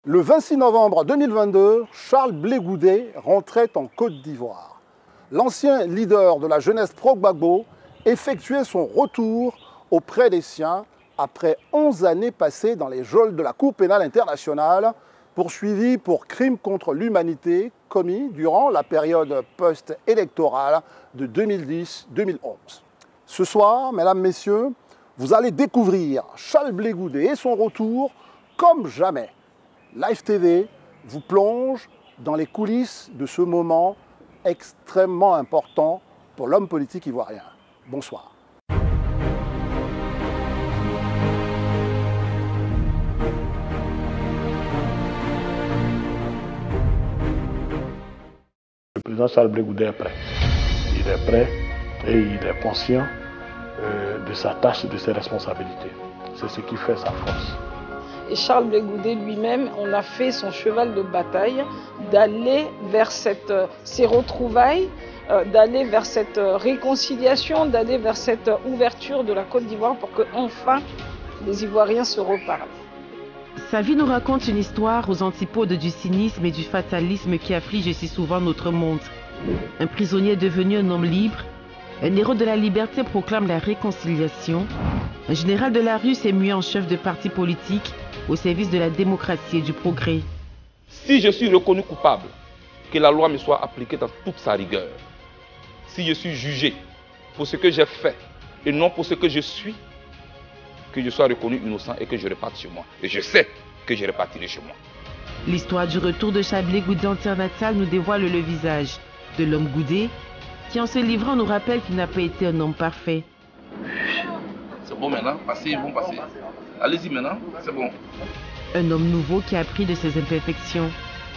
Le 26 novembre 2022, Charles Blé Goudé rentrait en Côte d'Ivoire. L'ancien leader de la jeunesse pro-Gbagbo effectuait son retour auprès des siens après 11 années passées dans les geôles de la Cour pénale internationale, poursuivi pour crimes contre l'humanité commis durant la période post-électorale de 2010-2011. Ce soir, mesdames, messieurs, vous allez découvrir Charles Blé Goudé et son retour comme jamais. Live TV vous plonge dans les coulisses de ce moment extrêmement important pour l'homme politique ivoirien. Bonsoir. Le président Charles Blé Goudé est prêt. Il est prêt et il est conscient de sa tâche et de ses responsabilités. C'est ce qui fait sa force. Et Charles Blé Goudé lui-même, on a fait son cheval de bataille d'aller vers ces retrouvailles, d'aller vers cette réconciliation, d'aller vers cette ouverture de la Côte d'Ivoire pour que enfin les Ivoiriens se reparlent. Sa vie nous raconte une histoire aux antipodes du cynisme et du fatalisme qui afflige si souvent notre monde. Un prisonnier devenu un homme libre, un héros de la liberté proclame la réconciliation, un général de la rue s'est mué en chef de parti politique au service de la démocratie et du progrès. Si je suis reconnu coupable, que la loi me soit appliquée dans toute sa rigueur. Si je suis jugé pour ce que j'ai fait et non pour ce que je suis, que je sois reconnu innocent et que je reparte chez moi. Et je sais que je repartirai chez moi. L'histoire du retour de Charles Blé Goudé en terre natale nous dévoile le visage de l'homme Goudé, qui en se livrant nous rappelle qu'il n'a pas été un homme parfait. C'est bon maintenant, passez, ils vont passer. Allez-y maintenant, c'est bon. Un homme nouveau qui a appris de ses imperfections.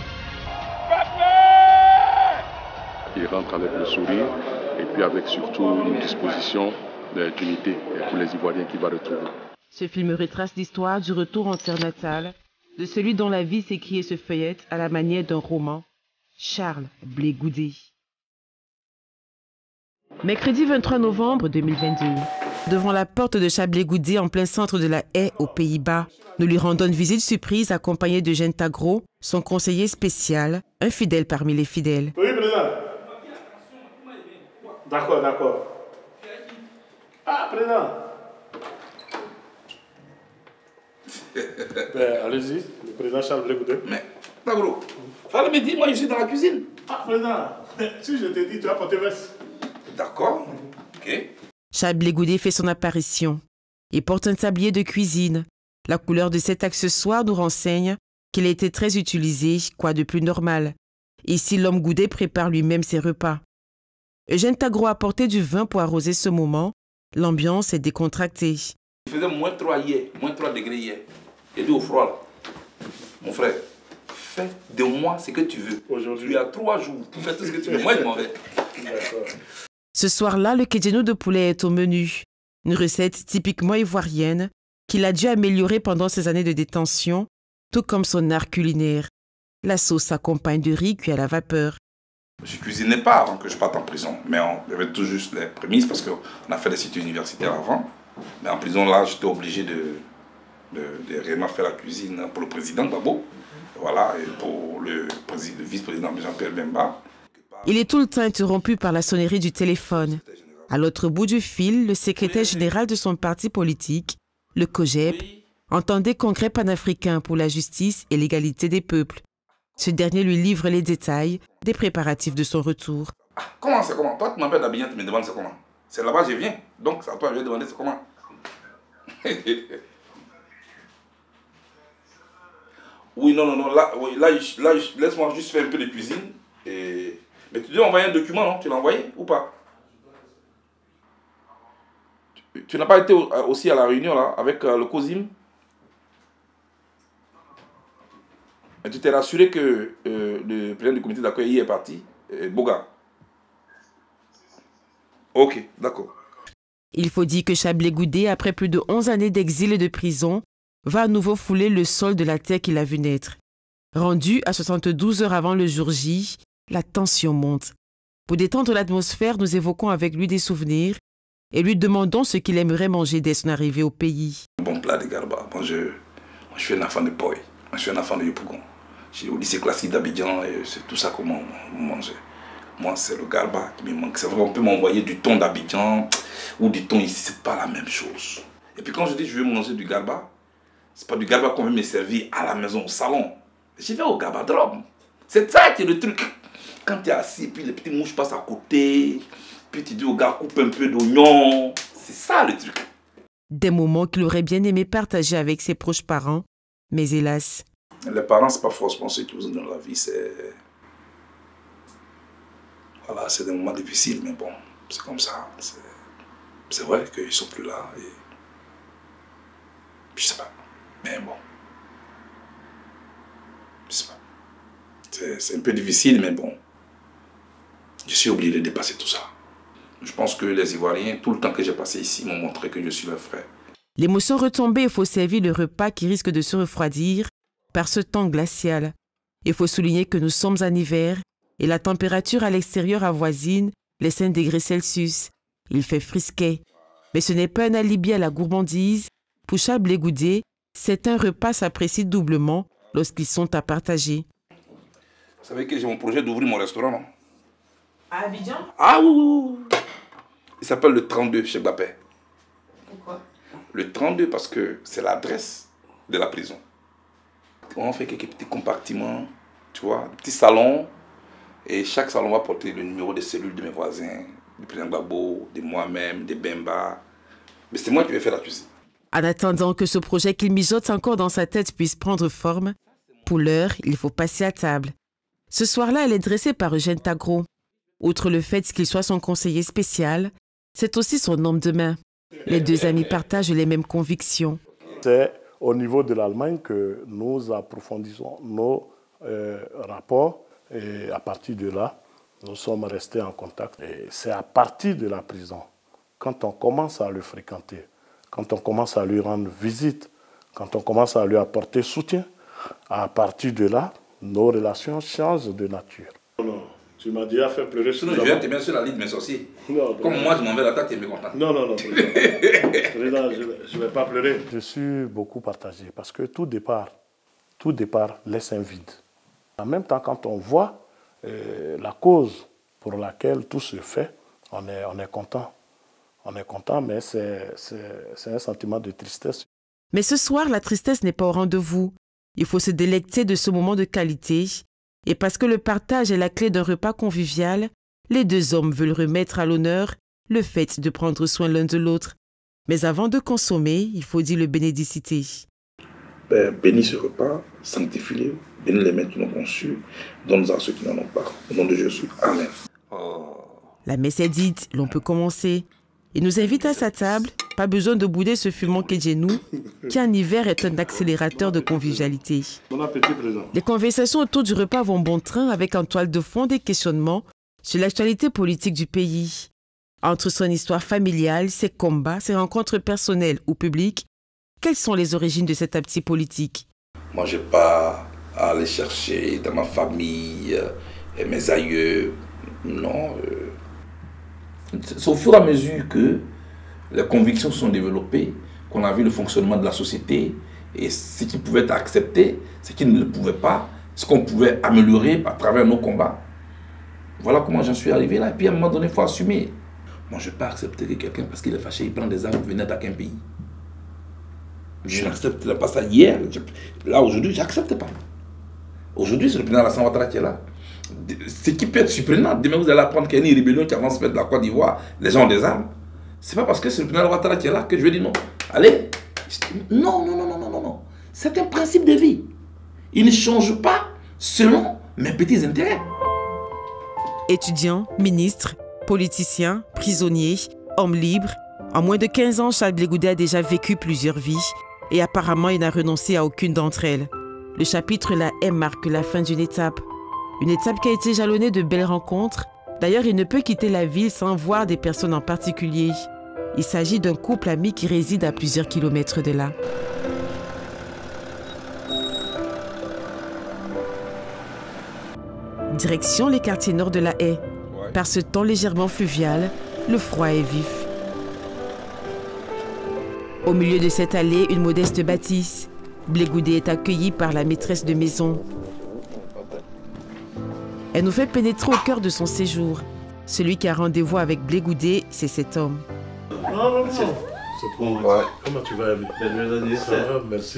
Il rentre avec le sourire et puis avec surtout une disposition d'unité pour les Ivoiriens qu'il va retrouver. Ce film retrace l'histoire du retour en terre natale, de celui dont la vie s'écrit et se feuillette à la manière d'un roman, Charles Blé Goudé. Mercredi 23 novembre 2022. Devant la porte de Charles Blé Goudé en plein centre de la Haye aux Pays-Bas, nous lui rendons une visite surprise accompagnée de Jeanne Tagro, son conseiller spécial, un fidèle parmi les fidèles. Oui, président. D'accord, d'accord. Ah, président. Ben, allez-y, le président Charles Blé Goudé. Mais, Tagro, fallait me dire, moi je suis dans la cuisine. Ah, président, si je te dis, tu vas porter veste. D'accord, ok. Charles Blé Goudé fait son apparition. Il porte un tablier de cuisine. La couleur de cet accessoire nous renseigne qu'il a été très utilisé, quoi de plus normal. Ici, l'homme Goudé prépare lui-même ses repas. Eugène Tagro a apporté du vin pour arroser ce moment. L'ambiance est décontractée. Il faisait moins 3 hier, moins 3 degrés hier. Et dit au froid là, mon frère, fais de moi ce que tu veux. Aujourd'hui. Il y a 3 jours, fais tout ce que tu veux. Moi, je m'en vais. D'accord. Ce soir-là, le kedjenou de poulet est au menu. Une recette typiquement ivoirienne qu'il a dû améliorer pendant ses années de détention, tout comme son art culinaire. La sauce s'accompagne de riz cuit à la vapeur. Je ne cuisinais pas avant que je parte en prison, mais on avait tout juste les prémices parce qu'on a fait des études universitaires avant. Mais en prison, là, j'étais obligé de réellement faire la cuisine pour le président Gbagbo, voilà, et pour le vice-président Jean-Pierre Bemba. Il est tout le temps interrompu par la sonnerie du téléphone. À l'autre bout du fil, le secrétaire général de son parti politique, le COJEP, entend des congrès panafricains pour la justice et l'égalité des peuples. Ce dernier lui livre les détails des préparatifs de son retour. Ah, comment c'est comment? Toi, tu m'appelles d'Abidjan, tu me demandes c'est comment? C'est là-bas, je viens. Donc, c'est à toi, je vais demander c'est comment. Oui, non, là, oui, là laisse-moi juste faire un peu de cuisine. Et... Mais tu dois envoyer un document, non? Tu l'as envoyé ou pas? Tu n'as pas été aussi à la réunion là, avec le COSIM? Et tu t'es rassuré que le président du comité d'accueil est parti, Boga? Ok, d'accord. Il faut dire que Charles Blé Goudé, après plus de 11 années d'exil et de prison, va à nouveau fouler le sol de la terre qu'il a vu naître. Rendu à 72 heures avant le jour J, la tension monte. Pour détendre l'atmosphère, nous évoquons avec lui des souvenirs et lui demandons ce qu'il aimerait manger dès son arrivée au pays. Bon plat de garba. Moi, je suis un enfant de Poy. Je suis un enfant de Yopougon. J'ai au lycée classique d'Abidjan et c'est tout ça qu'on mangeait. Moi, c'est le galba qui me manque. C'est vrai, on peut m'envoyer du thon d'Abidjan ou du thon ici, c'est pas la même chose. Et puis quand je dis je veux manger du galba, c'est pas du galba qu'on veut me servir à la maison, au salon. J'y vais au Gabadrom. C'est ça qui est le truc. Quand tu es assis, puis les petits mouches passent à côté, puis tu dis au gars coupe un peu d'oignon. C'est ça le truc. Des moments qu'il aurait bien aimé partager avec ses proches parents, mais hélas. Les parents, c'est pas forcément ceux qui vous donnent la vie, c'est... Voilà, c'est des moments difficiles, mais bon, c'est comme ça. C'est vrai qu'ils sont plus là et... Je sais pas, mais bon. Je sais pas. C'est un peu difficile, mais bon. Je suis obligé de dépasser tout ça. Je pense que les Ivoiriens, tout le temps que j'ai passé ici, m'ont montré que je suis leur frère. L'émotion retombée, il faut servir le repas qui risque de se refroidir par ce temps glacial. Il faut souligner que nous sommes en hiver et la température à l'extérieur avoisine les 5 degrés Celsius. Il fait frisquet. Mais ce n'est pas un alibi à la gourmandise. Pour Charles Blé Goudé, certains repas s'apprécient doublement lorsqu'ils sont à partager. Vous savez que j'ai mon projet d'ouvrir mon restaurant, non? À Abidjan? Ah oui. Il s'appelle le 32 chez Bapé. Pourquoi? Le 32 parce que c'est l'adresse de la prison. On fait quelques petits compartiments, tu vois, des petits salons. Et chaque salon va porter le numéro de cellule de mes voisins, du président Gbagbo, de moi-même, de Bemba. Mais c'est moi qui vais faire la cuisine. En attendant que ce projet qu'il mijote encore dans sa tête puisse prendre forme, pour l'heure, il faut passer à table. Ce soir-là, elle est dressée par Eugène Tagro. Outre le fait qu'il soit son conseiller spécial, c'est aussi son homme de main. Les deux amis partagent les mêmes convictions. C'est au niveau de l'Allemagne que nous approfondissons nos rapports et à partir de là, nous sommes restés en contact. Et c'est à partir de la prison, quand on commence à le fréquenter, quand on commence à lui rendre visite, quand on commence à lui apporter soutien, à partir de là, nos relations changent de nature. Non, tu m'as déjà fait pleurer. Sinon, je viens te mettre sur la liste de mes sorciers. Non, comme moi, je m'en vais la tête, tu es mécontent. Non, président, je ne vais pas pleurer. Je suis beaucoup partagé parce que tout départ laisse un vide. En même temps, quand on voit la cause pour laquelle tout se fait, on est content. On est content, mais c'est un sentiment de tristesse. Mais ce soir, la tristesse n'est pas au rendez-vous. Il faut se délecter de ce moment de qualité. Et parce que le partage est la clé d'un repas convivial, les deux hommes veulent remettre à l'honneur le fait de prendre soin l'un de l'autre. Mais avant de consommer, il faut dire le bénédicité. Bénis ce repas, sanctifie-le, bénis les mains qui l'ont conçu, donne-en à ceux qui n'en ont pas. Au nom de Jésus. Amen. La messe est dite, l'on peut commencer. Il nous invite à sa table, pas besoin de bouder ce fumant Kedjenou, qui en hiver est un accélérateur de convivialité. Bon appétit, président. Les conversations autour du repas vont bon train avec en toile de fond des questionnements sur l'actualité politique du pays. Entre son histoire familiale, ses combats, ses rencontres personnelles ou publiques, quelles sont les origines de cet aptis politique? Moi, je n'ai pas à aller chercher dans ma famille et mes aïeux. Non. C'est au fur et à mesure que les convictions sont développées, qu'on a vu le fonctionnement de la société et ce qui pouvait être accepté, ce qui ne le pouvait pas, ce qu'on pouvait améliorer à travers nos combats. Voilà comment j'en suis arrivé là. Et puis à un moment donné, il faut assumer. Moi, je ne vais pas accepter que quelqu'un, parce qu'il est fâché, il prend des armes et vient attaquer un pays. Je n'accepterai pas ça hier. Là, aujourd'hui, je n'accepte pas. Aujourd'hui, c'est le président Alassane Ouattara qui est là. Ce qui peut être surprenant, demain vous allez apprendre qu'il y a une rébellion qui avance vers de la Côte d'Ivoire, les gens ont des armes. C'est pas parce que c'est le président Ouattara qui est là que je vais dire non. Allez. Non. C'est un principe de vie. Il ne change pas selon mes petits intérêts. Étudiants, ministres, politiciens, prisonniers, hommes libres, en moins de 15 ans, Charles Blé Goudé a déjà vécu plusieurs vies et apparemment il n'a renoncé à aucune d'entre elles. Le chapitre là marque la fin d'une étape. Une étape qui a été jalonnée de belles rencontres. D'ailleurs, il ne peut quitter la ville sans voir des personnes en particulier. Il s'agit d'un couple ami qui réside à plusieurs kilomètres de là. Direction les quartiers nord de La Haye. Par ce temps légèrement fluvial, le froid est vif. Au milieu de cette allée, une modeste bâtisse. Blé Goudé est accueilli par la maîtresse de maison. Elle nous fait pénétrer au cœur de son séjour. Celui qui a rendez-vous avec Blé Goudé, c'est cet homme. Non. C'est bon. Ouais. Comment tu vas, Ami? Ça va, merci.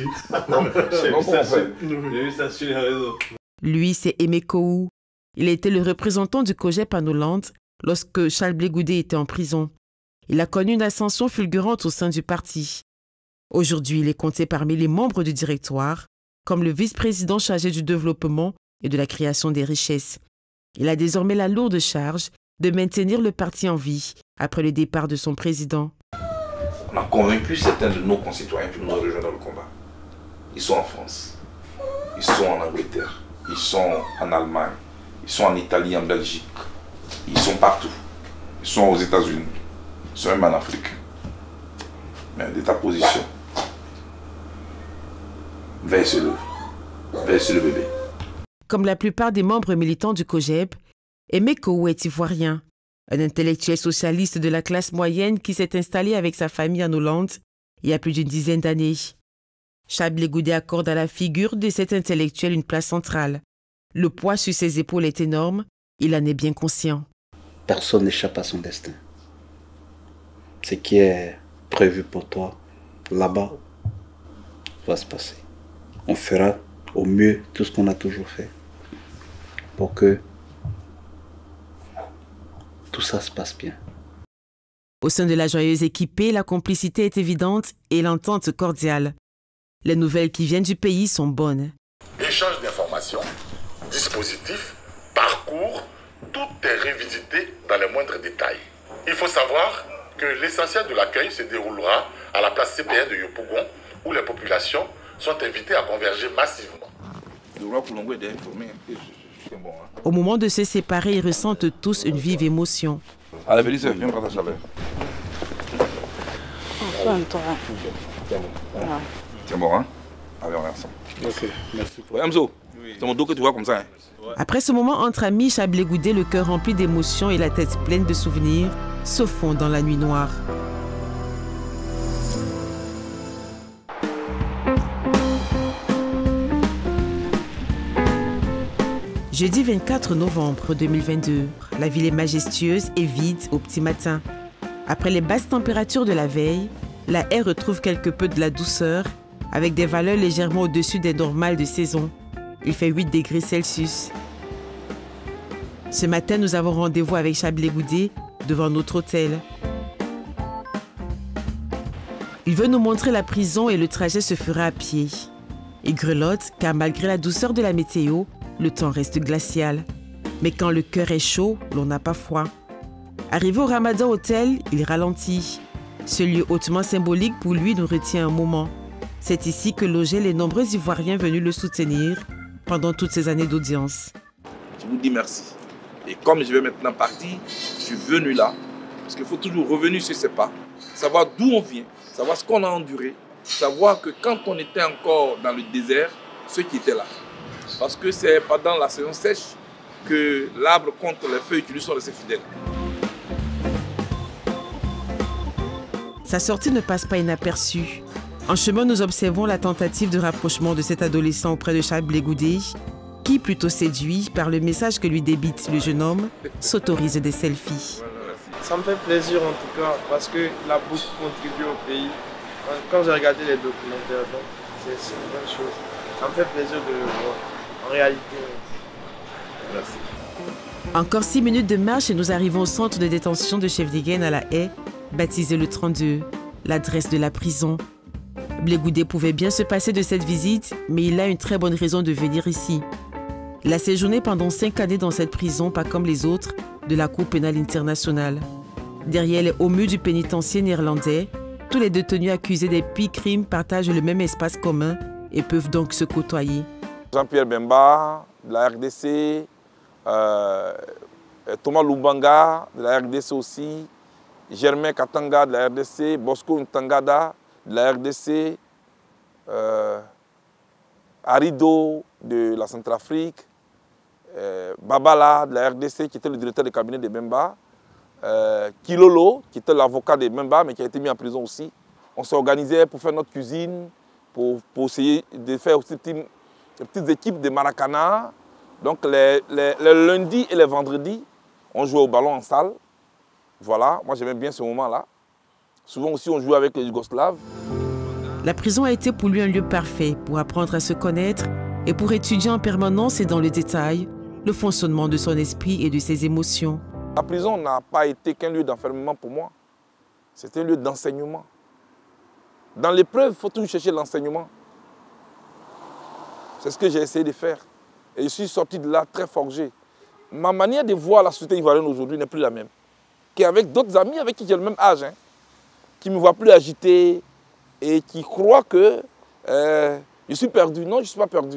Lui, c'est Aimé Koou. Il a été le représentant du COJEP en Hollande lorsque Charles Blé Goudé était en prison. Il a connu une ascension fulgurante au sein du parti. Aujourd'hui, il est compté parmi les membres du directoire comme le vice-président chargé du développement et de la création des richesses. Il a désormais la lourde charge de maintenir le parti en vie après le départ de son président. On a convaincu certains de nos concitoyens qui nous ont rejoints dans le combat. Ils sont en France, ils sont en Angleterre, ils sont en Allemagne, ils sont en Italie, en Belgique, ils sont partout. Ils sont aux États-Unis, ils sont même en Afrique. Mais de ta position, veille sur le bébé. Comme la plupart des membres militants du COJEP, Aimé Koou est ivoirien, un intellectuel socialiste de la classe moyenne qui s'est installé avec sa famille en Hollande il y a plus d'une dizaine d'années. Charles Blé Goudé accorde à la figure de cet intellectuel une place centrale. Le poids sur ses épaules est énorme, il en est bien conscient. Personne n'échappe à son destin. Ce qui est prévu pour toi, là-bas, va se passer. On fera au mieux tout ce qu'on a toujours fait pour que tout ça se passe bien. Au sein de la joyeuse équipée, la complicité est évidente et l'entente cordiale. Les nouvelles qui viennent du pays sont bonnes. Échange d'informations, dispositifs, parcours, tout est revisité dans les moindres détails. Il faut savoir que l'essentiel de l'accueil se déroulera à la place CPN de Yopougon, où les populations sont invitées à converger massivement. Au moment de se séparer, ils ressentent tous une vive émotion. Allez, Félix, viens prendre ta chaleur. C'est bon, hein? Allez, on est ensemble. Ok, merci. Ouais, Amzo, c'est mon dos que tu vois comme ça. Hein? Après ce moment entre amis, Charles Blé Goudé, le cœur rempli d'émotions et la tête pleine de souvenirs, se fond dans la nuit noire. Jeudi 24 novembre 2022, la ville est majestueuse et vide au petit matin. Après les basses températures de la veille, la haie retrouve quelque peu de la douceur avec des valeurs légèrement au-dessus des normales de saison. Il fait 8 degrés Celsius. Ce matin, nous avons rendez-vous avec Charles Blé Goudé devant notre hôtel. Il veut nous montrer la prison et le trajet se fera à pied. Il grelotte car malgré la douceur de la météo, le temps reste glacial. Mais quand le cœur est chaud, l'on n'a pas froid. Arrivé au Ramadan Hotel, il ralentit. Ce lieu hautement symbolique pour lui nous retient un moment. C'est ici que logeaient les nombreux Ivoiriens venus le soutenir pendant toutes ces années d'audience. Je vous dis merci. Et comme je vais maintenant partir, je suis venu là, parce qu'il faut toujours revenir sur ses pas, savoir d'où on vient, savoir ce qu'on a enduré, savoir que quand on était encore dans le désert, ceux qui étaient là. Parce que c'est pendant la saison sèche que l'arbre contre les feuilles qui lui sont restés fidèles. Sa sortie ne passe pas inaperçue. En chemin, nous observons la tentative de rapprochement de cet adolescent auprès de Charles Blé Goudé, qui, plutôt séduit par le message que lui débite le jeune homme, s'autorise des selfies. Ça me fait plaisir en tout cas, parce qu'il a beaucoup contribué au pays. Quand j'ai regardé les documentaires, c'est une bonne chose. Ça me fait plaisir de le voir. En réalité, merci. Encore 6 minutes de marche et nous arrivons au centre de détention de Chefdegen à La Haye, baptisé le 32, l'adresse de la prison. Blé Goudé pouvait bien se passer de cette visite, mais il a une très bonne raison de venir ici. Il a séjourné pendant 5 années dans cette prison, pas comme les autres, de la Cour pénale internationale. Derrière les hauts murs du pénitencier néerlandais, tous les détenus accusés des pires crimes partagent le même espace commun et peuvent donc se côtoyer. Jean-Pierre Bemba, de la RDC, Thomas Lubanga, de la RDC aussi, Germain Katanga, de la RDC, Bosco Ntangada, de la RDC, Arido, de la Centrafrique, Babala, de la RDC, qui était le directeur de cabinet de Bemba, Kilolo, qui était l'avocat de Bemba, mais qui a été mis en prison aussi. On s'est organisé pour faire notre cuisine pour essayer de faire aussi des petites équipes de Maracana. Donc les lundis et les vendredis, on jouait au ballon en salle. Voilà, moi j'aimais bien ce moment-là. Souvent aussi on jouait avec les Yougoslaves. La prison a été pour lui un lieu parfait pour apprendre à se connaître et pour étudier en permanence et dans le détail le fonctionnement de son esprit et de ses émotions. La prison n'a pas été qu'un lieu d'enfermement pour moi. C'était un lieu d'enseignement. Dans l'épreuve, il faut toujours chercher l'enseignement. C'est ce que j'ai essayé de faire. Et je suis sorti de là très forgé. Ma manière de voir la société ivoirienne aujourd'hui n'est plus la même. Qu'avec d'autres amis avec qui j'ai le même âge, hein, qui ne me voient plus agité et qui croient que je suis perdu. Non, je ne suis pas perdu.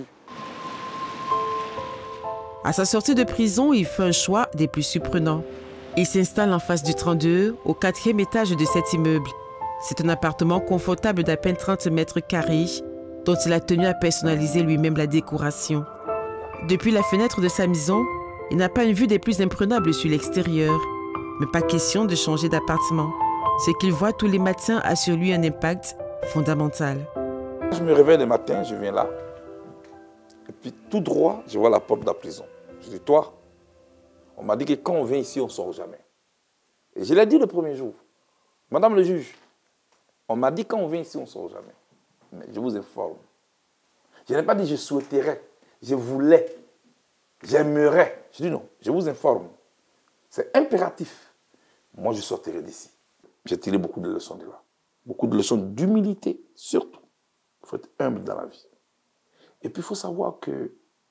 À sa sortie de prison, il fait un choix des plus surprenants. Il s'installe en face du 32, au 4e étage de cet immeuble. C'est un appartement confortable d'à peine 30 mètres carrés, dont il a tenu à personnaliser lui-même la décoration. Depuis la fenêtre de sa maison, il n'a pas une vue des plus imprenables sur l'extérieur. Mais pas question de changer d'appartement. Ce qu'il voit tous les matins a sur lui un impact fondamental. Je me réveille le matin, je viens là. Et puis tout droit, je vois la porte de la prison. Je dis, toi, on m'a dit que quand on vient ici, on ne sort jamais. Et je l'ai dit le premier jour. Madame le juge, on m'a dit quand on vient ici, on ne sort jamais. Mais je vous informe. Je n'ai pas dit je souhaiterais, je voulais, j'aimerais. Je dis non, je vous informe. C'est impératif. Moi, je sortirai d'ici. J'ai tiré beaucoup de leçons de là. Beaucoup de leçons d'humilité, surtout. Il faut être humble dans la vie. Et puis, il faut savoir que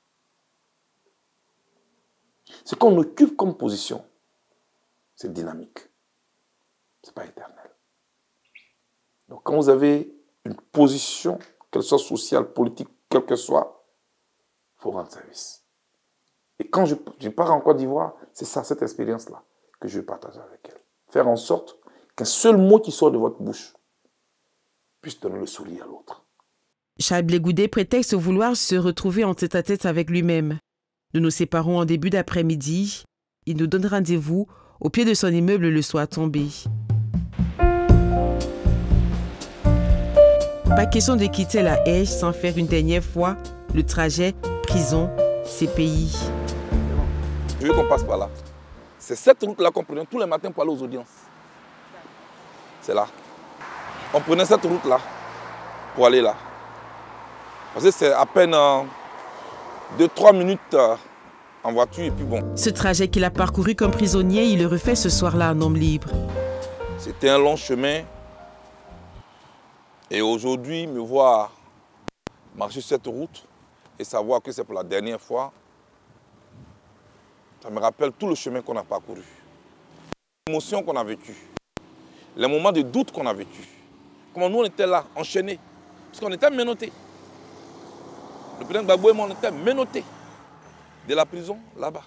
ce qu'on occupe comme position, c'est dynamique. Ce n'est pas éternel. Donc, quand vous avez une position, qu'elle soit sociale, politique, quelle que soit, il faut rendre service. Et quand je pars en Côte d'Ivoire, c'est ça, cette expérience-là, que je vais partager avec elle. Faire en sorte qu'un seul mot qui sort de votre bouche puisse donner le sourire à l'autre. Charles Blé Goudé prétexte vouloir se retrouver en tête-à-tête avec lui-même. Nous nous séparons en début d'après-midi. Il nous donne rendez-vous au pied de son immeuble le soir tombé. Pas question de quitter la Haye sans faire une dernière fois le trajet prison CPI. Je veux qu'on passe par là. C'est cette route-là qu'on prenait tous les matins pour aller aux audiences. C'est là. On prenait cette route-là pour aller là. Parce que c'est à peine 2-3 minutes en voiture et puis bon. Ce trajet qu'il a parcouru comme prisonnier, il le refait ce soir-là en homme libre. C'était un long chemin. Et aujourd'hui, me voir marcher sur cette route et savoir que c'est pour la dernière fois, ça me rappelle tout le chemin qu'on a parcouru. L'émotion qu'on a vécue, les moments de doute qu'on a vécu. Comment nous on était là, enchaînés, parce qu'on était menottés. Le président Gbagbo et moi, on était menottés de la prison là-bas.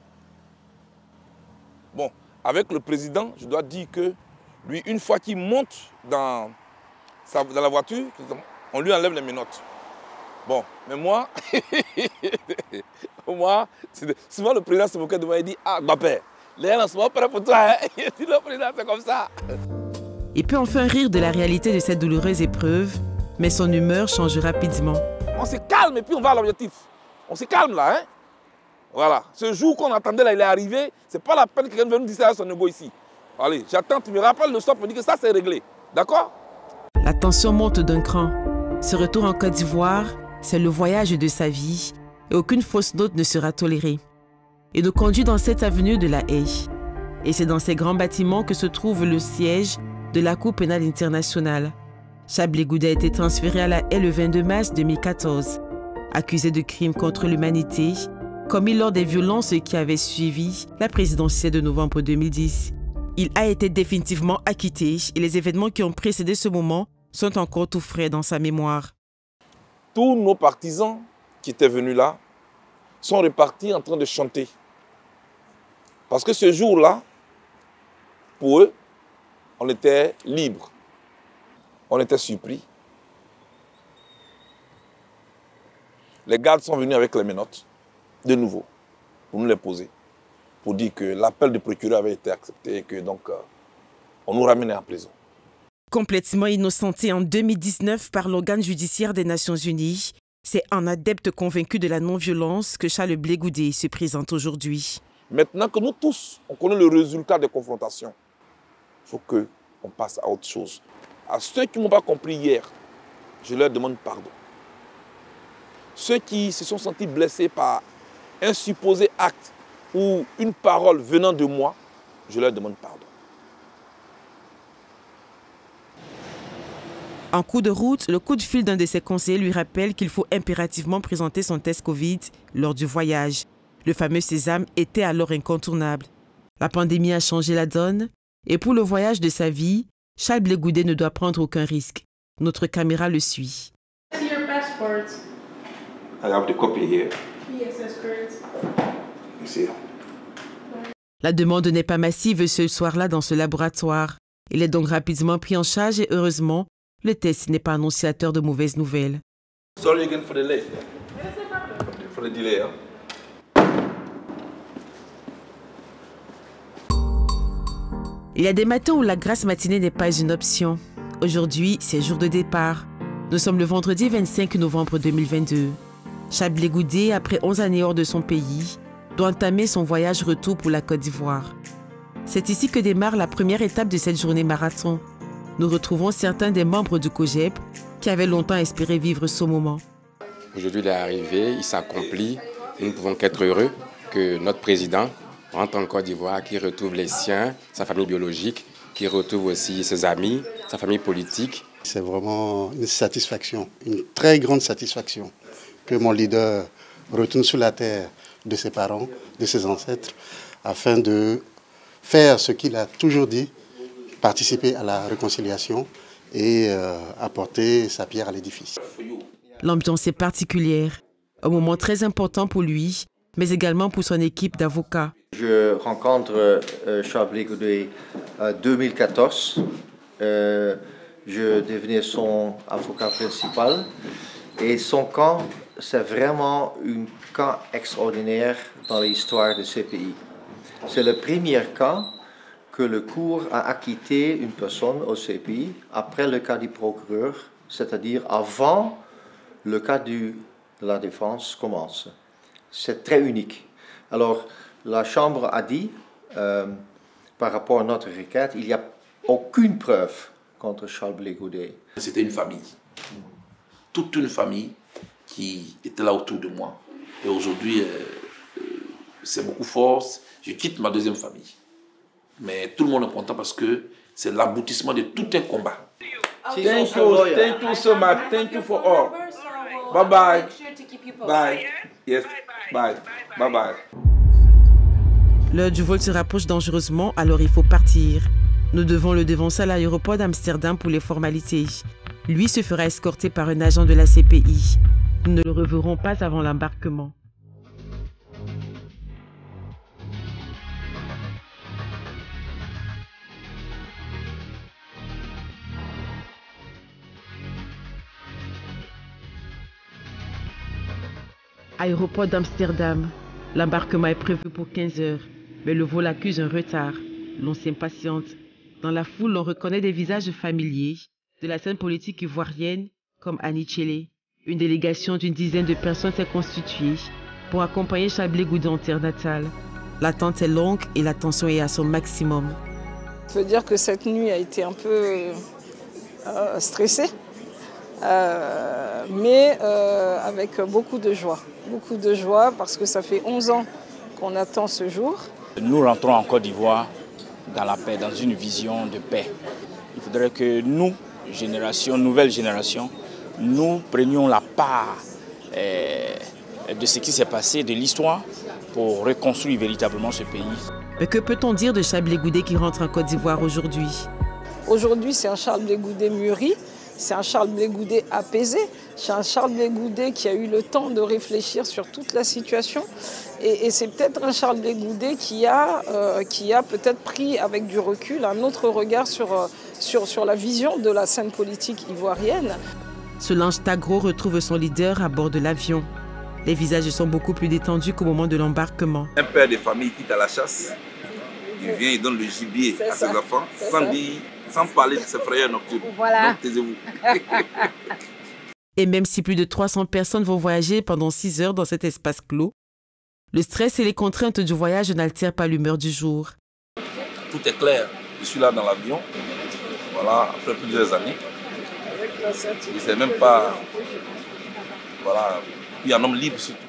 Bon, avec le président, je dois dire que lui, une fois qu'il monte dans la voiture, on lui enlève les menottes. Bon, mais moi, souvent le président se moquait de moi et dit « Ah, Mbappé, les gens sont pas prêts pour toi, hein? » Le président, c'est comme ça. Il peut enfin rire de la réalité de cette douloureuse épreuve, mais son humeur change rapidement. On se calme et puis on va à l'objectif. On se calme là, hein? Voilà. Ce jour qu'on attendait là, il est arrivé. C'est pas la peine que quelqu'un vienne nous dire ça à son ego ici. Allez, j'attends, tu me rappelles le soir pour dire que ça c'est réglé. D'accord? La tension monte d'un cran. Ce retour en Côte d'Ivoire, c'est le voyage de sa vie et aucune fausse note ne sera tolérée. Il nous conduit dans cette avenue de la Haye. Et c'est dans ces grands bâtiments que se trouve le siège de la Cour pénale internationale. Charles Blé Goudé a été transféré à la Haye le 22 mars 2014. Accusé de crimes contre l'humanité, commis lors des violences qui avaient suivi la présidentielle de novembre 2010. Il a été définitivement acquitté et les événements qui ont précédé ce moment sont encore tout frais dans sa mémoire. Tous nos partisans qui étaient venus là sont repartis en train de chanter. Parce que ce jour-là, pour eux, on était libres. On était surpris. Les gardes sont venus avec les menottes, de nouveau, pour nous les poser, pour dire que l'appel du procureur avait été accepté et que donc on nous ramenait en prison. Complètement innocenté en 2019 par l'organe judiciaire des Nations Unies, c'est un adepte convaincu de la non-violence que Charles Blé Goudé se présente aujourd'hui. Maintenant que nous tous, on connaît le résultat des confrontations, il faut qu'on passe à autre chose. À ceux qui ne m'ont pas compris hier, je leur demande pardon. Ceux qui se sont sentis blessés par un supposé acte ou une parole venant de moi, je leur demande pardon. En cours de route, le coup de fil d'un de ses conseillers lui rappelle qu'il faut impérativement présenter son test Covid lors du voyage. Le fameux sésame était alors incontournable. La pandémie a changé la donne et pour le voyage de sa vie, Charles Blé Goudé ne doit prendre aucun risque. Notre caméra le suit. La demande n'est pas massive ce soir-là dans ce laboratoire. Il est donc rapidement pris en charge et heureusement, le test n'est pas annonciateur de mauvaises nouvelles. Sorry again for the delay. For the delay, hein? Il y a des matins où la grasse matinée n'est pas une option. Aujourd'hui, c'est jour de départ. Nous sommes le vendredi 25 novembre 2022. Charles Blé Goudé, après 11 années hors de son pays, doit entamer son voyage retour pour la Côte d'Ivoire. C'est ici que démarre la première étape de cette journée marathon. Nous retrouvons certains des membres du COJEP qui avaient longtemps espéré vivre ce moment. Aujourd'hui, il est arrivé, il s'accomplit. Nous ne pouvons qu'être heureux que notre président rentre en Côte d'Ivoire, qui retrouve les siens, sa famille biologique, qui retrouve aussi ses amis, sa famille politique. C'est vraiment une satisfaction, une très grande satisfaction que mon leader retourne sur la terre de ses parents, de ses ancêtres, afin de faire ce qu'il a toujours dit, participer à la réconciliation et apporter sa pierre à l'édifice. L'ambiance est particulière, un moment très important pour lui, mais également pour son équipe d'avocats. Je rencontre Charles Blé Goudé en 2014. Je devenais son avocat principal. Et son camp, c'est vraiment un camp extraordinaire dans l'histoire de ce pays. C'est le premier cas que le cour a acquitté une personne au CPI après le cas du procureur, c'est-à-dire avant le cas de la défense commence. C'est très unique. Alors, la Chambre a dit, par rapport à notre requête, il n'y a aucune preuve contre Charles Blé Goudé. C'était une famille, toute une famille qui était là autour de moi. Et aujourd'hui, c'est beaucoup fort. Je quitte ma deuxième famille. Mais tout le monde est content parce que c'est l'aboutissement de tout un combat. Thank you so much. Thank you for all. Bye bye. Bye. Yes. Bye. Bye bye. L'heure du vol se rapproche dangereusement, alors il faut partir. Nous devons le devancer à l'aéroport d'Amsterdam pour les formalités. Lui se fera escorter par un agent de la CPI. Nous ne le reverrons pas avant l'embarquement. Aéroport d'Amsterdam. L'embarquement est prévu pour 15 heures, mais le vol accuse un retard. L'on s'impatiente. Dans la foule, on reconnaît des visages familiers de la scène politique ivoirienne, comme Annie Tchélé. Une délégation d'une dizaine de personnes s'est constituée pour accompagner Charles Blé Goudé en terre natale. L'attente est longue et la tension est à son maximum. Je veux dire que cette nuit a été un peu stressée, mais avec beaucoup de joie. Beaucoup de joie parce que ça fait 11 ans qu'on attend ce jour. Nous rentrons en Côte d'Ivoire dans la paix, dans une vision de paix. Il faudrait que nous, nouvelle génération, nous prenions la part de ce qui s'est passé, de l'histoire, pour reconstruire véritablement ce pays. Mais que peut-on dire de Charles Blé Goudé qui rentre en Côte d'Ivoire aujourd'hui? Aujourd'hui, c'est un Charles Blé Goudé mûri, c'est un Charles Blé Goudé apaisé, c'est un Charles Blé Goudé qui a eu le temps de réfléchir sur toute la situation. Et c'est peut-être un Charles Blé Goudé qui a peut-être pris avec du recul un autre regard sur la vision de la scène politique ivoirienne. Solange Tagro retrouve son leader à bord de l'avion. Les visages sont beaucoup plus détendus qu'au moment de l'embarquement. Un père de famille quitte à la chasse, il vient et donne le gibier à ses enfants sans dire Sans parler de ces frayeurs nocturnes. Voilà. Donc, taisez-vous. Et même si plus de 300 personnes vont voyager pendant 6 heures dans cet espace clos, le stress et les contraintes du voyage n'altèrent pas l'humeur du jour. Tout est clair. Je suis là dans l'avion, voilà, après plusieurs années. Je ne sais même pas. Voilà, puis un homme libre surtout.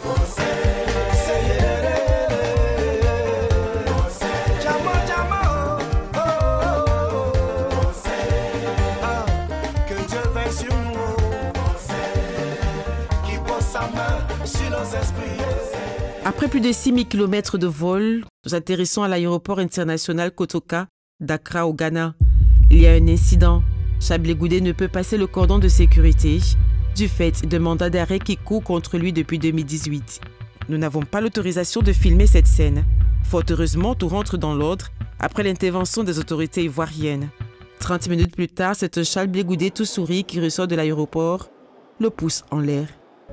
Après plus de 6000 km de vol, nous atterrissons à l'aéroport international Kotoka, d'Accra au Ghana. Il y a un incident. Chablé Goudé ne peut passer le cordon de sécurité du fait d'un mandat d'arrêt qui court contre lui depuis 2018. Nous n'avons pas l'autorisation de filmer cette scène. Fort heureusement, tout rentre dans l'ordre après l'intervention des autorités ivoiriennes. 30 minutes plus tard, c'est un Chablé Goudé tout sourire qui ressort de l'aéroport, le pouce en l'air.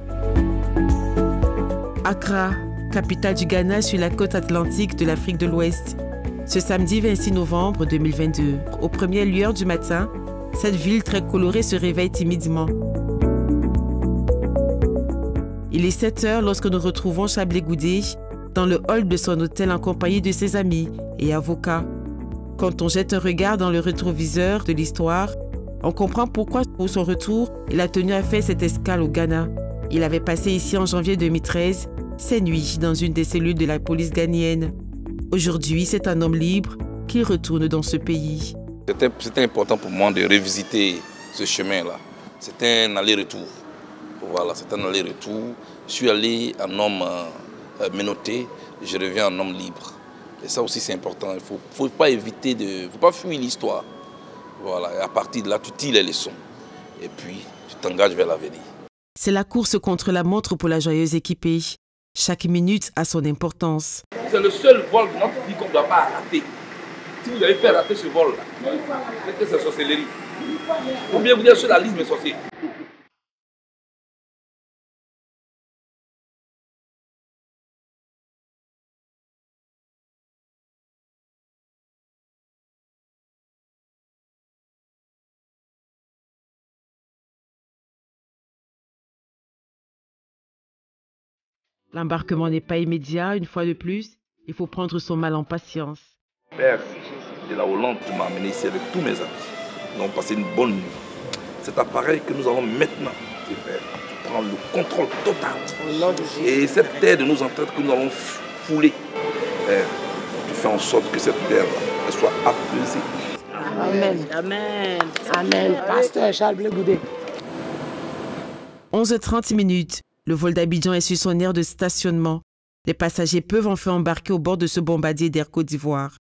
Accra, capitale du Ghana sur la côte atlantique de l'Afrique de l'Ouest. Ce samedi 26 novembre 2022, aux premières lueurs du matin, cette ville très colorée se réveille timidement. Il est 7 heures lorsque nous retrouvons Chablé Goudé dans le hall de son hôtel en compagnie de ses amis et avocats. Quand on jette un regard dans le rétroviseur de l'histoire, on comprend pourquoi, pour son retour, il a tenu à faire cette escale au Ghana. Il avait passé ici en janvier 2013 ses nuits dans une des cellules de la police ghanéenne. Aujourd'hui, c'est un homme libre qui retourne dans ce pays. C'était important pour moi de revisiter ce chemin-là. C'était un aller-retour. Voilà, c'est un aller-retour. Je suis allé un homme menotté, je reviens un homme libre. Et ça aussi, c'est important. Il ne faut pas éviter de... faut pas fuir l'histoire. Voilà, et à partir de là, tu tires les leçons. Et puis, tu t'engages vers l'avenir. C'est la course contre la montre pour la joyeuse équipée. Chaque minute a son importance. C'est le seul vol de notre vie qu'on ne doit pas rater. Si vous avez fait rater ce vol-là, c'est que c'est sorcellerie. Combien vous êtes sur la liste des sorciers? L'embarquement n'est pas immédiat, une fois de plus. Il faut prendre son mal en patience. Père de la Hollande m'a amené ici avec tous mes amis. Nous avons passé une bonne nuit. Cet appareil que nous allons maintenant faire, tu prends le contrôle total. Et cette terre de nos ancêtres que nous allons fouler, tu fais en sorte que cette terre soit apaisée. Amen. Amen. Amen. Pasteur Chablé Goudé. 11h30. Le vol d'Abidjan est sur son aire de stationnement. Les passagers peuvent enfin embarquer au bord de ce bombardier d'Air Côte d'Ivoire.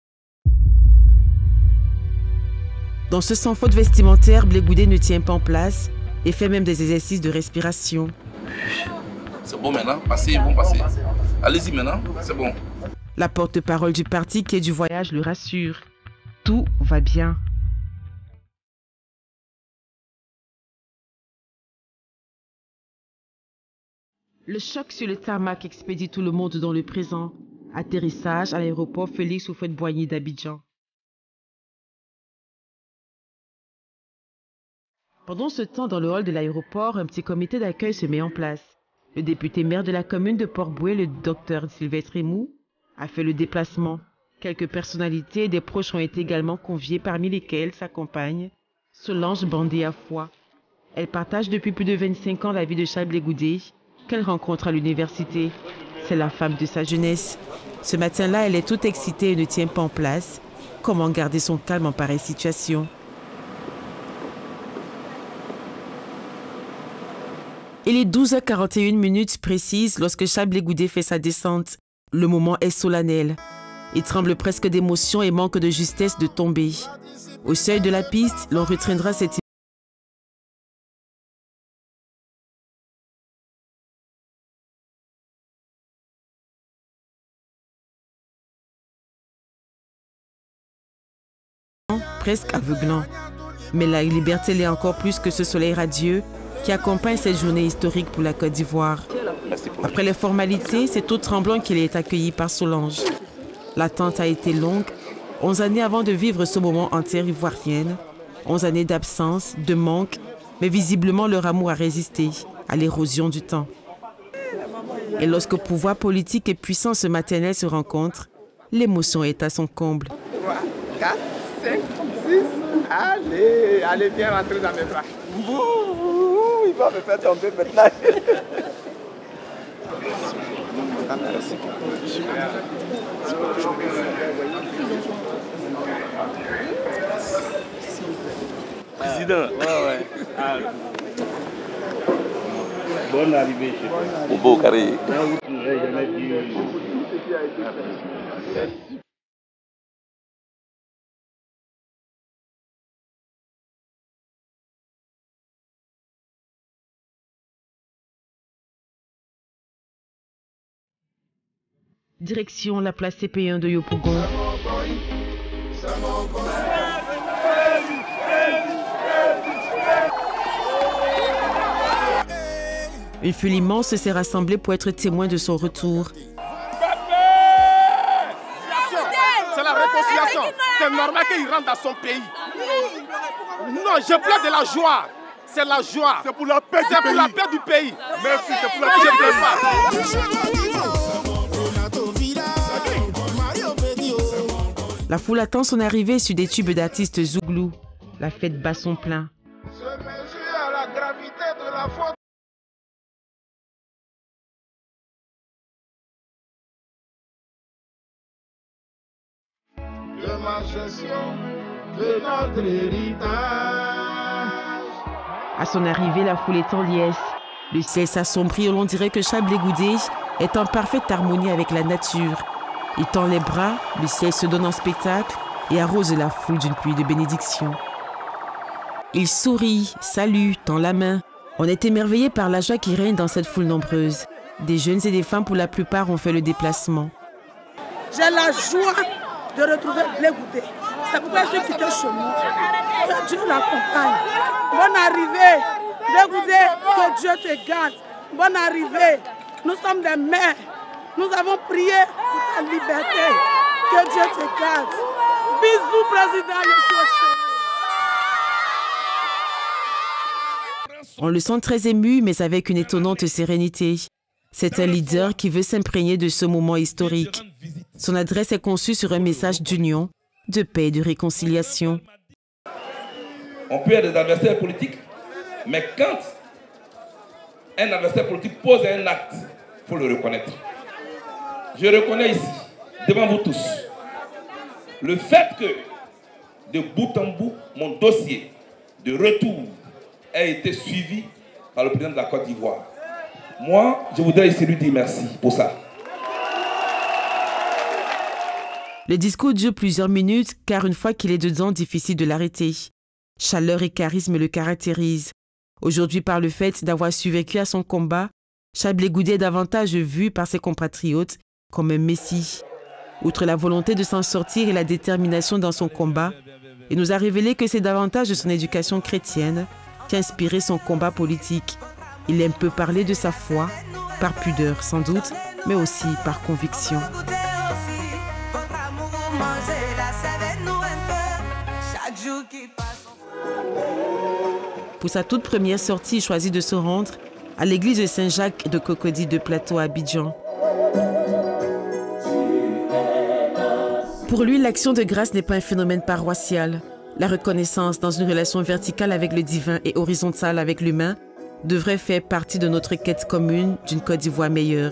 Dans ce sans faute vestimentaire, Blé Goudé ne tient pas en place et fait même des exercices de respiration. C'est bon maintenant, passez, ils vont passer. Allez-y maintenant, c'est bon. La porte-parole du parti Quai du Voyage le rassure. Tout va bien. Le choc sur le tarmac expédie tout le monde dans le présent. Atterrissage à l'aéroport Félix Houphouët-Boigny d'Abidjan. Pendant ce temps, dans le hall de l'aéroport, un petit comité d'accueil se met en place. Le député maire de la commune de Port-Bouët, le docteur Sylvestre Emou, a fait le déplacement. Quelques personnalités et des proches ont été également conviés, parmi lesquels sa compagne, Solange Bandé-Afoua. Elle partage depuis plus de 25 ans la vie de Chablé Goudé, qu'elle rencontre à l'université. C'est la femme de sa jeunesse. Ce matin-là, elle est toute excitée et ne tient pas en place. Comment garder son calme en pareille situation? Il est 12h41 précises lorsque Chablé Goudé fait sa descente. Le moment est solennel. Il tremble presque d'émotion et manque de justesse de tomber. Au seuil de la piste, l'on retiendra cette presque aveuglant. Mais la liberté l'est encore plus que ce soleil radieux qui accompagne cette journée historique pour la Côte d'Ivoire. Après les formalités, c'est tout tremblant qu'il est accueilli par Solange. L'attente a été longue 11 années avant de vivre ce moment en terre ivoirienne, 11 années d'absence, de manque, mais visiblement leur amour a résisté à l'érosion du temps. Et lorsque pouvoir politique et puissance maternelle se rencontrent, l'émotion est à son comble. 3, 4, 5, 6, allez, allez, viens rentrer dans mes bras. Il va me faire tomber maintenant. Président. Ouais. Ah. Bonne arrivée chez toi. Au beau carré. Direction la place CP1 de Yopougon. Une foule immense s'est rassemblée pour être témoin de son retour. C'est la réconciliation. C'est normal qu'il rentre dans son pays. Non, je pleure de la joie. C'est la joie. C'est pour la paix du pays. C'est pour la paix du pays. Merci, c'est pour la paix du pays. La foule attend son arrivée sur des tubes d'artistes zouglous. La fête bat son plein. Je mesure à la gravité de la faute. De ma gestion, de notre héritage. À son arrivée, la foule est en liesse. Le ciel s'assombrit et l'on dirait que Chablé Goudé est en parfaite harmonie avec la nature. Il tend les bras, le ciel se donne en spectacle et arrose la foule d'une pluie de bénédiction. Il sourit, salue, tend la main. On est émerveillé par la joie qui règne dans cette foule nombreuse. Des jeunes et des femmes pour la plupart ont fait le déplacement. J'ai la joie de retrouver Blé Goudé. C'est pourquoi je suis quitté chez moi. Que Dieu l'accompagne. Bonne arrivée. Blé Goudé, que Dieu te garde. Bonne arrivée. Nous sommes des mères. Nous avons prié pour ta liberté. Que Dieu te garde. Bisous, président. On le sent très ému, mais avec une étonnante sérénité. C'est un leader qui veut s'imprégner de ce moment historique. Son adresse est conçue sur un message d'union, de paix et de réconciliation. On peut être des adversaires politiques, mais quand un adversaire politique pose un acte, il faut le reconnaître. Je reconnais ici, devant vous tous, le fait que, de bout en bout, mon dossier de retour a été suivi par le président de la Côte d'Ivoire. Moi, je voudrais ici lui dire merci pour ça. Le discours dure plusieurs minutes, car une fois qu'il est dedans, difficile de l'arrêter. Chaleur et charisme le caractérisent. Aujourd'hui, par le fait d'avoir survécu à son combat, Chablé Goudé est davantage vu par ses compatriotes comme un messie. Outre la volonté de s'en sortir et la détermination dans son combat, il nous a révélé que c'est davantage de son éducation chrétienne qui a inspiré son combat politique. Il aime peu parler de sa foi, par pudeur sans doute, mais aussi par conviction. Pour sa toute première sortie, il choisit de se rendre à l'église de Saint-Jacques de Cocody de Plateau à Abidjan. Pour lui, l'action de grâce n'est pas un phénomène paroissial. La reconnaissance dans une relation verticale avec le divin et horizontale avec l'humain devrait faire partie de notre quête commune d'une Côte d'Ivoire meilleure.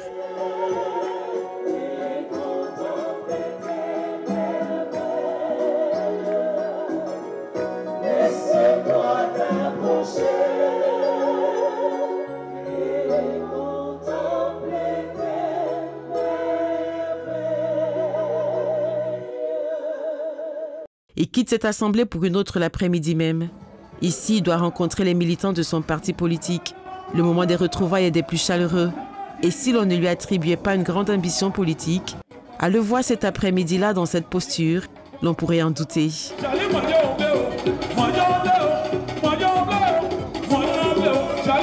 Il quitte cette assemblée pour une autre l'après-midi même. Ici, il doit rencontrer les militants de son parti politique. Le moment des retrouvailles est des plus chaleureux. Et si l'on ne lui attribuait pas une grande ambition politique, à le voir cet après-midi-là dans cette posture, l'on pourrait en douter.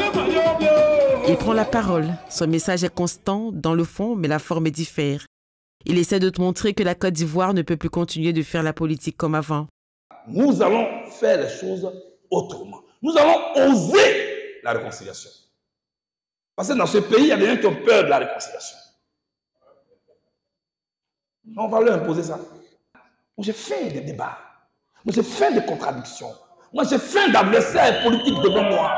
Il prend la parole. Son message est constant dans le fond, mais la forme diffère. Il essaie de te montrer que la Côte d'Ivoire ne peut plus continuer de faire la politique comme avant. Nous allons faire les choses autrement. Nous allons oser la réconciliation. Parce que dans ce pays, il y a des gens qui ont peur de la réconciliation. On va leur imposer ça. Moi, j'ai fait des débats. Moi, j'ai fait des contradictions. Moi, j'ai fait d'adversaires politiques devant moi.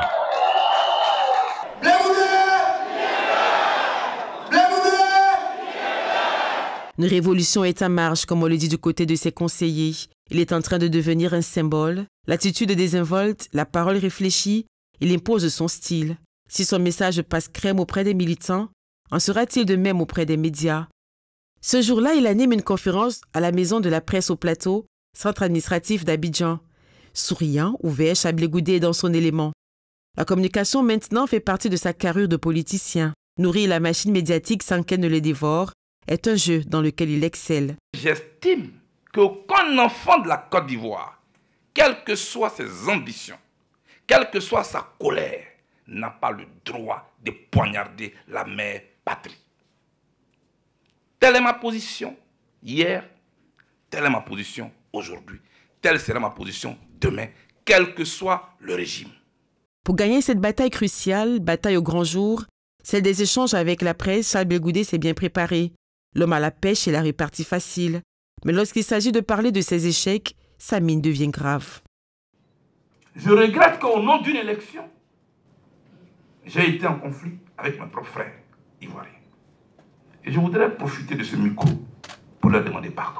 Une révolution est en marche, comme on le dit du côté de ses conseillers. Il est en train de devenir un symbole. L'attitude désinvolte, la parole réfléchie, il impose son style. Si son message passe crème auprès des militants, en sera-t-il de même auprès des médias? Ce jour-là, il anime une conférence à la Maison de la Presse au Plateau, centre administratif d'Abidjan. Souriant, ouvert, Chablé Goudé est dans son élément. La communication maintenant fait partie de sa carrure de politicien. Nourrir la machine médiatique sans qu'elle ne le dévore est un jeu dans lequel il excelle. J'estime qu'aucun enfant de la Côte d'Ivoire, quelles que soient ses ambitions, quelle que soit sa colère, n'a pas le droit de poignarder la mère patrie. Telle est ma position hier, telle est ma position aujourd'hui, telle sera ma position demain, quel que soit le régime. Pour gagner cette bataille cruciale, bataille au grand jour, celle des échanges avec la presse, Chablé Goudé s'est bien préparé. L'homme à la pêche et la répartie facile. Mais lorsqu'il s'agit de parler de ses échecs, sa mine devient grave. Je regrette qu'au nom d'une élection, j'ai été en conflit avec mes propres frères ivoiriens. Et je voudrais profiter de ce micro pour leur demander pardon.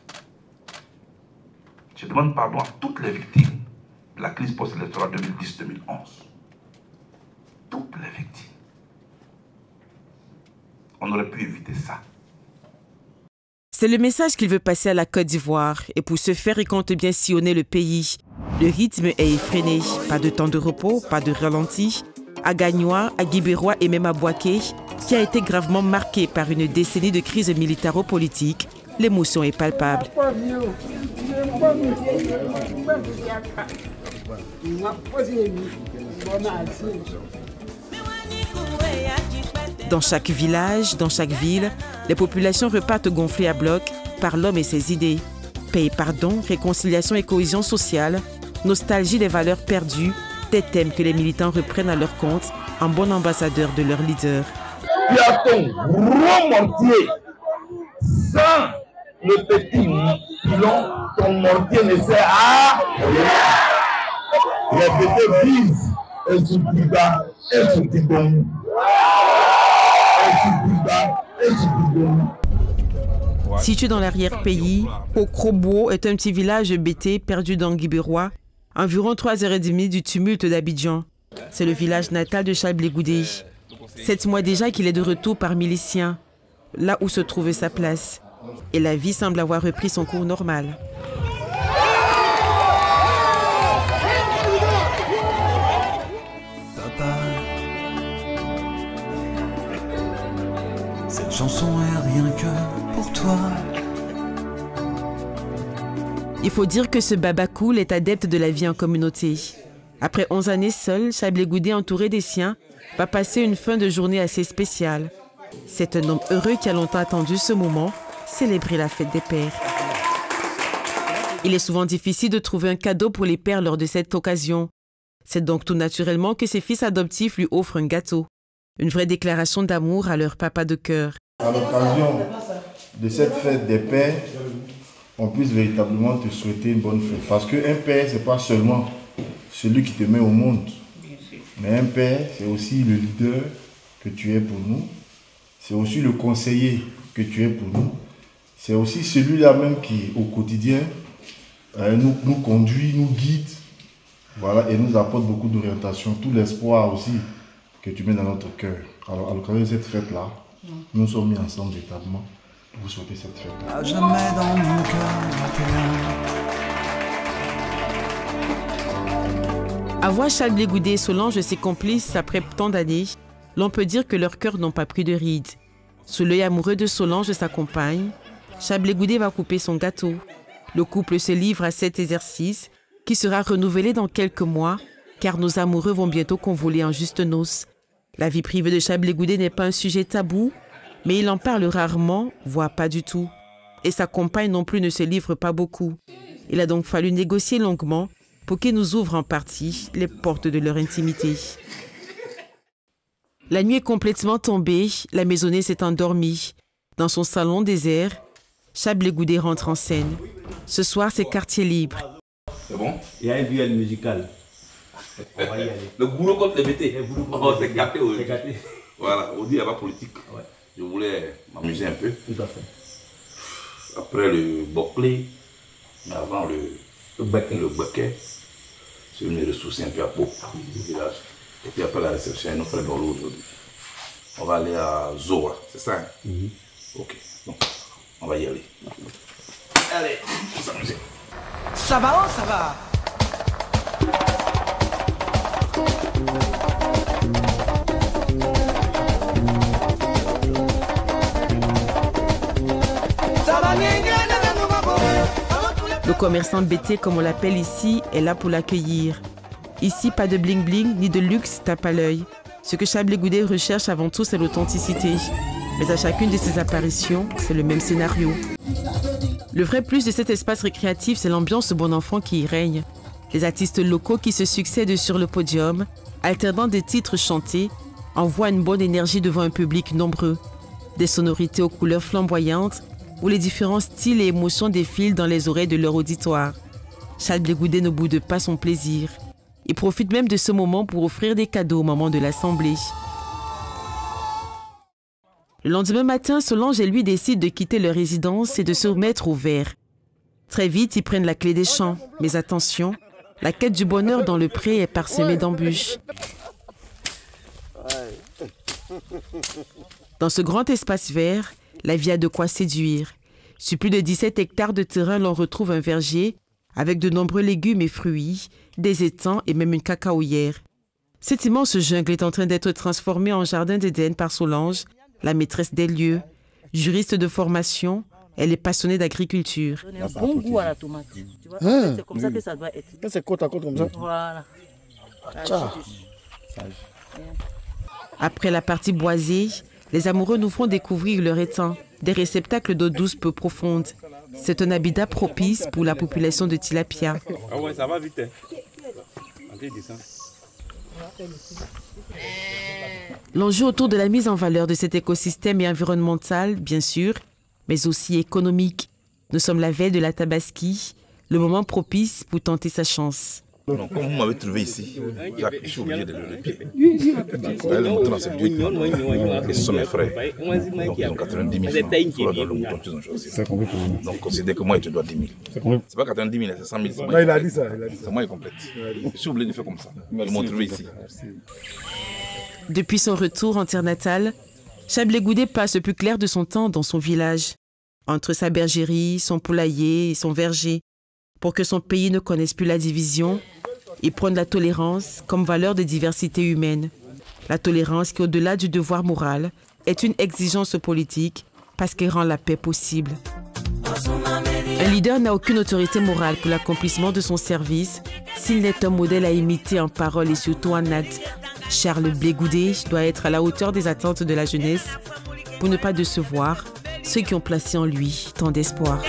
Je demande pardon à toutes les victimes de la crise post-électorale 2010-2011. Toutes les victimes. On aurait pu éviter ça. C'est le message qu'il veut passer à la Côte d'Ivoire et pour ce faire, il compte bien sillonner le pays. Le rythme est effréné, pas de temps de repos, pas de ralenti. À Gagnois, à Guibérois et même à Bouaké, qui a été gravement marqué par une décennie de crise militaro-politique, l'émotion est palpable. Dans chaque village, dans chaque ville, les populations repartent gonflées à bloc par l'homme et ses idées. Paix et pardon, réconciliation et cohésion sociale, nostalgie des valeurs perdues, des thèmes que les militants reprennent à leur compte en bon ambassadeur de leur leader. Tu as ton gros mortier. Sans le petit pilon, ton mortier ne sert à rien. Répétez bise, et sur Bouddha, et sur Tidon. Situé dans l'arrière-pays, Okrobo est un petit village bété perdu dans Guibérois, environ 3h30 du tumulte d'Abidjan. C'est le village natal de Chablé Goudé. 7 mois déjà qu'il est de retour parmi les siens, là où se trouvait sa place. Et la vie semble avoir repris son cours normal. Cette chanson est rien que pour toi. Il faut dire que ce Baba Cool est adepte de la vie en communauté. Après 11 années seul, Chablé Goudé, entouré des siens, va passer une fin de journée assez spéciale. C'est un homme heureux qui a longtemps attendu ce moment, célébrer la fête des pères. Il est souvent difficile de trouver un cadeau pour les pères lors de cette occasion. C'est donc tout naturellement que ses fils adoptifs lui offrent un gâteau. Une vraie déclaration d'amour à leur papa de cœur. À l'occasion de cette fête des pères, on puisse véritablement te souhaiter une bonne fête. Parce qu'un père, ce n'est pas seulement celui qui te met au monde. Mais un père, c'est aussi le leader que tu es pour nous. C'est aussi le conseiller que tu es pour nous. C'est aussi celui-là même qui, au quotidien, nous conduit, nous guide, voilà, et nous apporte beaucoup d'orientation, tout l'espoir aussi que tu mets dans notre cœur. Alors, à l'occasion de cette fête-là, nous sommes mis ensemble véritablement pour vous souhaiter cette fête. À jamais dans mon cœur. Avoir Chablé Goudé et Solange, ses complices, après tant d'années, l'on peut dire que leurs cœurs n'ont pas pris de rides. Sous l'œil amoureux de Solange, sa compagne, Chablé Goudé va couper son gâteau. Le couple se livre à cet exercice qui sera renouvelé dans quelques mois, car nos amoureux vont bientôt convoler en juste noces. La vie privée de Chablé Goudé n'est pas un sujet tabou. Mais il en parle rarement, voire pas du tout. Et sa compagne non plus ne se livre pas beaucoup. Il a donc fallu négocier longuement pour qu'ils nous ouvrent en partie les portes de leur intimité. La nuit est complètement tombée, la maisonnée s'est endormie. Dans son salon désert, Charles Blé Goudé rentre en scène. Ce soir, c'est quartier libre. C'est bon? Il y a un duel musical. On va y aller. Le boulot contre le BT. Oh, c'est gâté aujourd'hui. C'est gâté. Voilà, aujourd'hui il n'y a pas politique. Ouais. Je voulais m'amuser un peu. Tout à fait. Après le bouclé, mais avant le bucket, je vais me ressourcer un peu à Pau, au village. Et puis après la réception, il nous fait le bolo aujourd'hui. On va aller à Zoa, c'est ça? Hein? Ok, donc on va y aller. Allez, on va s'amuser. Ça va, oh, ça va. Le commerçant BT, comme on l'appelle ici, est là pour l'accueillir. Ici, pas de bling-bling ni de luxe tape à l'œil. Ce que Charles Blé Goudé recherche avant tout, c'est l'authenticité. Mais à chacune de ses apparitions, c'est le même scénario. Le vrai plus de cet espace récréatif, c'est l'ambiance bon enfant qui y règne. Les artistes locaux qui se succèdent sur le podium, alternant des titres chantés, envoient une bonne énergie devant un public nombreux. Des sonorités aux couleurs flamboyantes, où les différents styles et émotions défilent dans les oreilles de leur auditoire. Charles Blé Goudé ne boude pas son plaisir. Il profite même de ce moment pour offrir des cadeaux au moment de l'assemblée. Le lendemain matin, Solange et lui décident de quitter leur résidence et de se remettre au vert. Très vite, ils prennent la clé des champs. Mais attention, la quête du bonheur dans le pré est parsemée d'embûches. Dans ce grand espace vert, la vie a de quoi séduire. Sur plus de 17 hectares de terrain, l'on retrouve un verger avec de nombreux légumes et fruits, des étangs et même une cacaoyère. Cette immense jungle est en train d'être transformée en jardin d'Éden par Solange, la maîtresse des lieux. Juriste de formation, elle est passionnée d'agriculture. Un bon goût à la tomate. Tu vois, c'est comme ça que ça doit être. C'est côte à côte comme ça. Voilà. Après la partie boisée, les amoureux nous font découvrir leur étang, des réceptacles d'eau douce peu profonde. C'est un habitat propice pour la population de tilapia. Ah ouais, ça va vite. L'enjeu autour de la mise en valeur de cet écosystème est environnemental, bien sûr, mais aussi économique. Nous sommes la veille de la Tabaski, le moment propice pour tenter sa chance. Non, comme vous m'avez trouvé ici, je suis obligé de le pied. Le mouton, c'est Dieu qui m'a donné. Et ce sont mes frères. Donc, ils ont 90 000 francs. Il faut leur donner le mouton qu'ils ont choisi. Donc, considère que moi, je te dois 10 000. C'est pas 90 000, c'est 100 000. Non, il a dit ça. C'est moi qui complète. Je suis obligé de faire comme ça. Ils m'ont trouvé ici. Depuis son retour en terre natale, Charles Blé Goudé passe le plus clair de son temps dans son village, entre sa bergerie, son poulailler et son verger. Pour que son pays ne connaisse plus la division, il prône la tolérance comme valeur de diversité humaine. La tolérance qui, au-delà du devoir moral, est une exigence politique parce qu'elle rend la paix possible. Un leader n'a aucune autorité morale pour l'accomplissement de son service s'il n'est un modèle à imiter en parole et surtout en acte. Charles Blé Goudé doit être à la hauteur des attentes de la jeunesse pour ne pas décevoir ceux qui ont placé en lui tant d'espoir.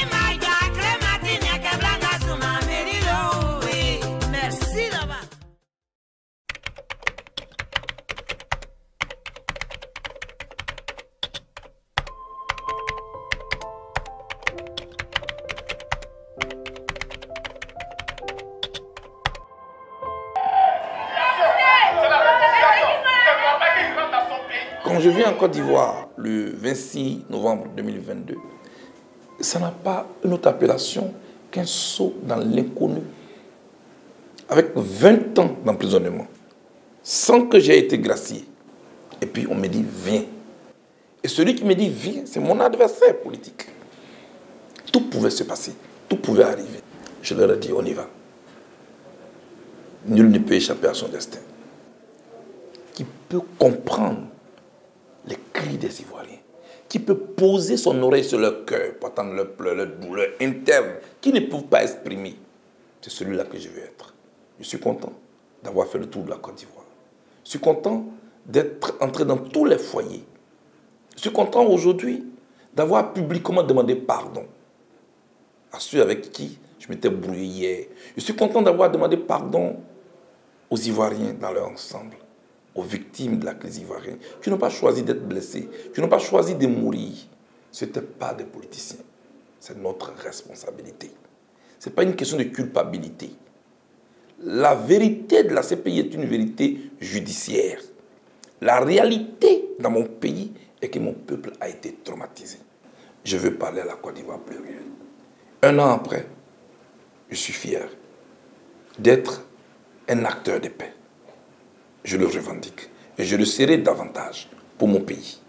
Quand je viens en Côte d'Ivoire le 26 novembre 2022, ça n'a pas une autre appellation qu'un saut dans l'inconnu. Avec 20 ans d'emprisonnement, sans que j'aie été gracié. Et puis on me dit viens. Et celui qui me dit viens, c'est mon adversaire politique. Tout pouvait se passer, tout pouvait arriver. Je leur ai dit on y va. Nul ne peut échapper à son destin. Qui peut comprendre les cris des Ivoiriens, qui peut poser son oreille sur leur cœur pour entendre leurs pleurs, leurs douleurs internes, qui ne peuvent pas exprimer. C'est celui-là que je veux être. Je suis content d'avoir fait le tour de la Côte d'Ivoire. Je suis content d'être entré dans tous les foyers Je suis content aujourd'hui d'avoir publiquement demandé pardon à ceux avec qui je m'étais brouillé hier. Je suis content d'avoir demandé pardon aux Ivoiriens dans leur ensemble, aux victimes de la crise ivoirienne, qui n'ont pas choisi d'être blessés, qui n'ont pas choisi de mourir. Ce n'étaient pas des politiciens. C'est notre responsabilité. Ce n'est pas une question de culpabilité. La vérité de la CPI est une vérité judiciaire. La réalité dans mon pays est que mon peuple a été traumatisé. Je veux parler à la Côte d'Ivoire plurielle. 1 an après, je suis fier d'être un acteur de paix. Je le revendique et je le serai davantage pour mon pays.